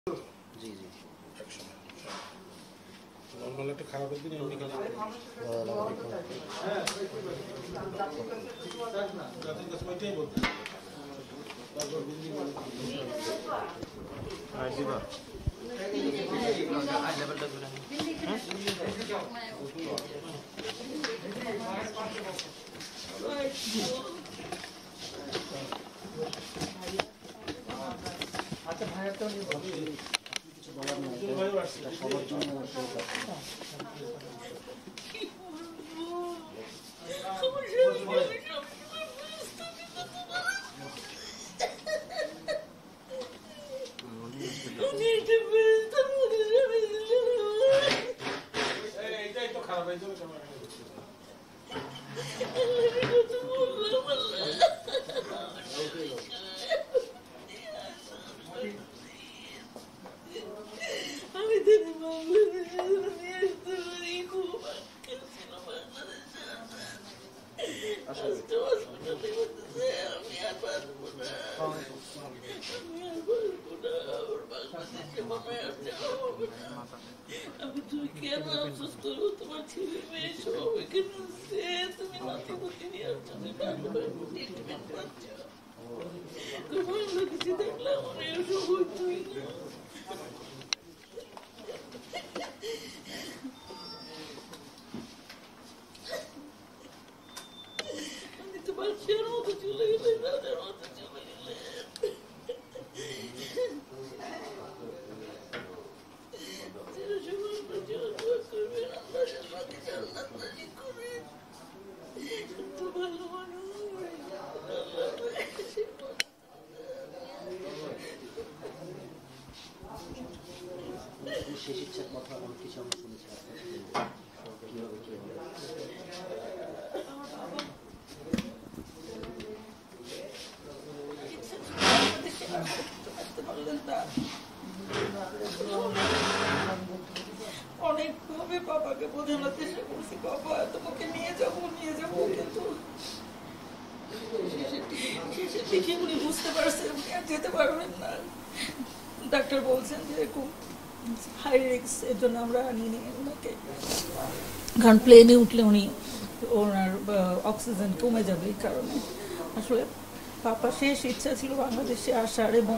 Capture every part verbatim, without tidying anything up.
জি জি normal একটা খারাপের দিন এমনি খেলে যাদের কাছে ওইটাই বলতে তারপর বিল্ডিং আর দিবা আই লেভেলটা ধরে আচ্ছা ভাইয়া তো কিছু বলার নেই সবার জন্য এইটাই তো খারাপ হয়ে যাবে আমি তুই কেন আফসোস করবো তোমার ছেলে মেয়ে সব এখানে আছে তুমি নাতি পুতি নিয়ে আসছো তুমি ভালোভাবে ট্রিটমেন্ট পাচ্ছ খুব ভালো কিছু দেখলাম অনেক সময় তুই আমি তো বাচ্চার মতো চলে গেলে দাদার মতো চলে গেলে শেষ ইচ্ছার কথা অনেক কিছু আমরা শুনেছি কিভাবে কি হবে অনেকভাবে বাবাকে বোঝানোর চেষ্টা করছি, বাবা তোমাকে নিয়ে যাবো নিয়ে যাবো কিন্তু শেষের দিকে উনি বুঝতে পারছেন উনি আর যেতে পারবেন না। ডাক্তার বলছেন যে এরকম হাই রিস্ক, এর জন্য আমরা আনিয়ে নিই ওনাকে, কারণ প্লেনে উঠলে উনি ওনার অক্সিজেন কমে যাবে। এই কারণে আসলে বাবা শেষ ইচ্ছা ছিল বাংলাদেশে আসার, এবং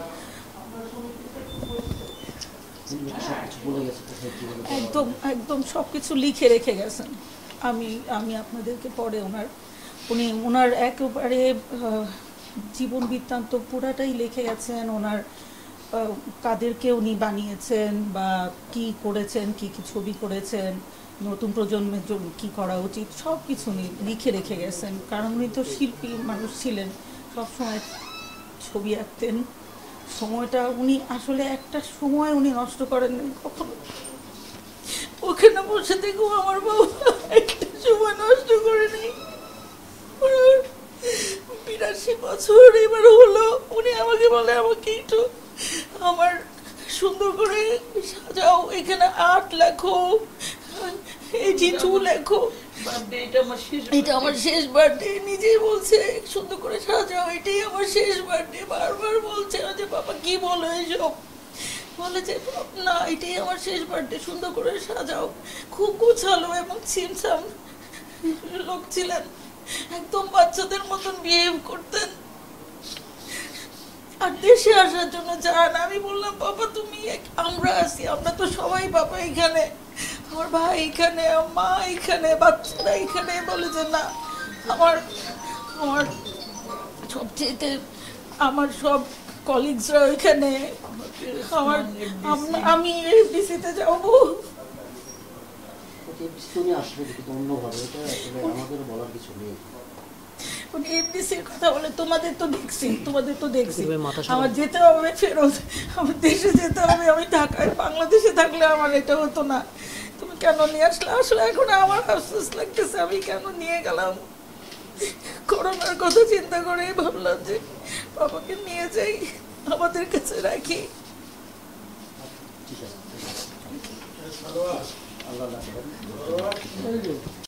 একদম একদম সব কিছু লিখে রেখে গেছেন। আমি আমি আপনাদেরকে পরে ওনার উনি ওনার একেবারে জীবন বৃত্তান্ত পুরাটাই লিখে গেছেন, ওনার কাদেরকে উনি বানিয়েছেন বা কি করেছেন, কি কি ছবি করেছেন, নতুন প্রজন্মের জন্য কী করা উচিত, সব কিছু উনি লিখে রেখে গেছেন। কারণ উনি তো শিল্পী মানুষ ছিলেন, সবসময় ছবি আঁকতেন। সময়টা উনি আসলে একটা সময় উনি নষ্ট করেন কখনো। ওখানে বসে দেখো আমার বাবা একটা সময় নষ্ট করেনি। বিরাশি বছর এবার হলো, উনি আমাকে বলে আমাকে একটু আমার সুন্দর করে সাজাও, এখানে আর্ট লেখো, এই জিচু লেখো, এটা আমার শেষ বার্থডে। নিজেই বলছে সুন্দর করে সাজাও, এটাই আমার শেষ বার্থডে। বারবার বলছে যে বাবা কি বলো এইসব, বলে যে না এটাই আমার শেষ বার্থডে, সুন্দর করে সাজাও। খুব গোছালো এবং ছিমছাম লোক ছিলেন, একদম বাচ্চাদের মতন বিহেভ করতেন। আর দেশে আসার জন্য চান। আমি বললাম বাবা তুমি, আমরা আছি, আমরা তো সবাই বাবা এখানে, আমার ভাই এখানে, মা এখানে, বাচ্চারা এখানে। বলে যে না, আমার আমার সবচেয়ে আমার সব কলিগসরা ওইখানে, আমার আমি এফডিসিতে যাবো। এফডিসির কথা বলে তোমাদের তো দেখছি তোমাদের তো দেখছি আমার যেতে হবে ফেরত, আমার দেশে যেতে হবে। আমি ঢাকায় বাংলাদেশে থাকলে আমার এটা হতো না। তুমি কেন নিয়ে আসলে? আসলে এখন আমার আফসোস লাগতেছে আমি কেন নিয়ে গেলাম। করোনার কথা চিন্তা করে ভাবলাম যে বাবাকে নিয়ে যাই, আমাদের কাছে রাখি। আল্লাহ